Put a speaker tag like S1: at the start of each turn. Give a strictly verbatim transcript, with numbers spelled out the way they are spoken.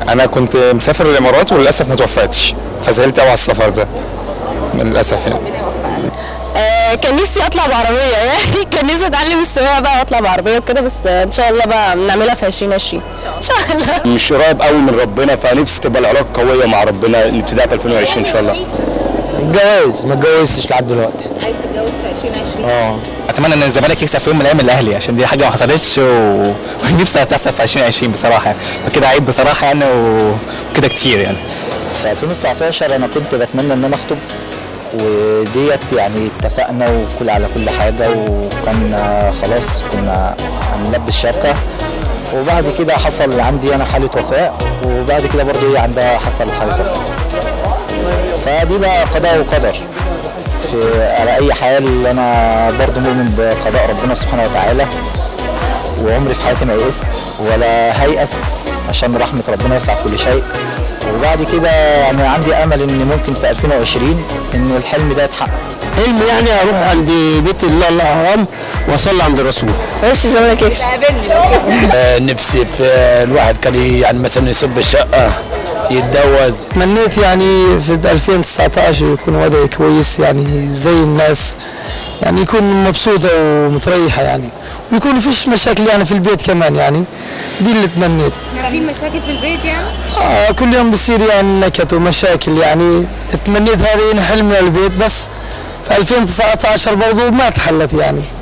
S1: انا كنت مسافر الامارات وللاسف ما توفقتش، فزعلت قوي على السفر ده للاسف يعني.
S2: آه كان نفسي اطلع بعربيه يعني كان نفسي اتعلم السواقه بقى واطلع بعربيه وكده، بس ان شاء الله بقى نعملها في ألفين وعشرين ان شاء الله.
S3: مش قريب قوي من ربنا، فنفسي تبقى العلاقه قويه مع ربنا الابتداء في ألفين وعشرين ان شاء الله.
S4: الجواز ما اتجوزتش لحد دلوقتي.
S5: عايز تتجوز في ألفين وعشرين؟
S4: اه
S6: اتمنى ان الزمالك يكسب في يوم من الايام الاهلي، عشان دي حاجه ما حصلتش ونفسي تحصل في ألفين وعشرين بصراحه يعني، فكده عيب بصراحه يعني وكده كتير يعني.
S4: في ألفين وتسعتاشر انا كنت بتمنى ان انا اخطب، وديت يعني اتفقنا وكل على كل حاجه، وكان خلاص كنا هنلبس شبكه، وبعد كده حصل عندي انا حاله وفاه، وبعد كده برضه هي عندها حصل حاله وفاه. فدي بقى قضاء وقدر. في على اي حال انا برضه مؤمن بقضاء ربنا سبحانه وتعالى، وعمري في حياتي ما يئست ولا هيأس، عشان رحمه ربنا وسع كل شيء. وبعد كده يعني عندي امل ان ممكن في ألفين وعشرين ان الحلم ده يتحقق.
S7: حلمي يعني اروح عند بيت الله الاحرام واصلي عند الرسول.
S2: وش الزمالك يكسب؟
S7: آه نفسي في الواحد كان يعني مثلا يصب الشقه، يتجوز.
S8: تمنيت يعني في ألفين وتسعتاشر يكون وضعي كويس يعني زي الناس، يعني يكون مبسوطة ومتريحة يعني، ويكون مفيش مشاكل يعني في البيت كمان يعني، دي اللي تمنيت.
S5: في مشاكل في البيت يعني؟
S8: آه كل يوم بصير يعني نكت ومشاكل يعني، تمنيت هذه حلم البيت، بس في ألفين وتسعتاشر برضه ما تحلت يعني.